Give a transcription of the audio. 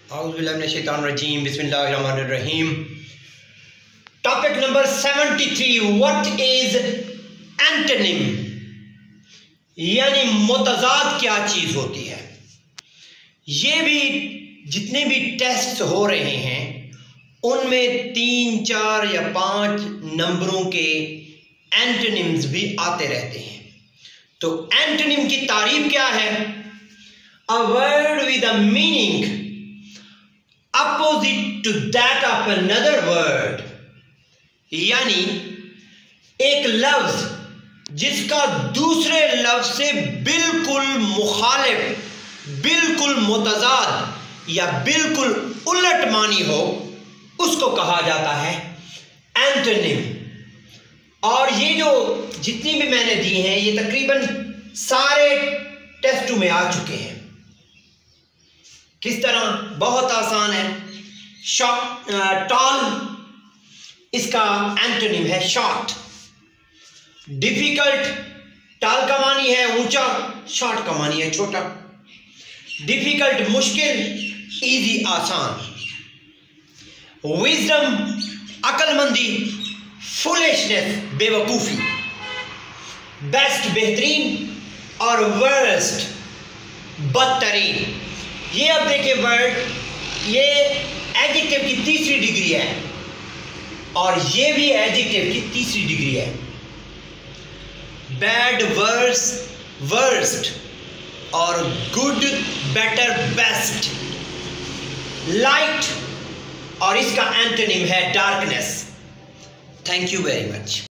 औज़ुबिल्लाहिमिनश्शैतानिर्रजीम बिस्मिल्लाहिर्रहमानिर्रहीम। Topic number 73, what is antonym, यानी मुतज़ाद क्या चीज़ होती है। ये भी जितने भी टेस्ट हो रहे हैं उनमें 3, 4 या 5 नंबरों के एंटोनिम्स भी आते रहते हैं। तो एंटोनिम की तारीफ क्या है? A word with a meaning opposite to that of another word, यानी एक लफ्ज जिसका दूसरे लफ्ज से बिल्कुल मुखालिफ, बिल्कुल मुतज़ाद या बिल्कुल उलट मानी हो, उसको कहा जाता है एंटोनिम। और ये जो जितनी भी मैंने दी हैं ये तकरीबन सारे टेस्टों में आ चुके हैं। किस तरह? बहुत आसान है। टॉल, इसका एंटोनिम है शॉर्ट। डिफिकल्ट, टॉल का मानी है ऊंचा, शॉर्ट का मानी है छोटा। डिफिकल्ट मुश्किल, इजी आसान। विजडम अक्लमंदी, फुलिशनेस बेवकूफ़ी। बेस्ट बेहतरीन, और वर्स्ट बदतरीन। ये अब देखिए वर्ड, ये एडजेक्टिव की तीसरी डिग्री है और ये भी एडजेक्टिव की तीसरी डिग्री है। बैड वर्स वर्स्ट, और गुड बेटर बेस्ट। लाइट, और इसका एंटोनिम है darkness. Thank you very much.